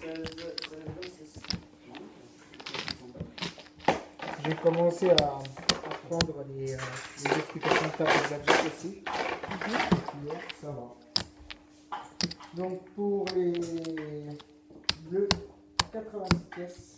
Je vais commencer à prendre les explications de table exactes aussi. Hier, ça va. Donc pour les 86 pièces,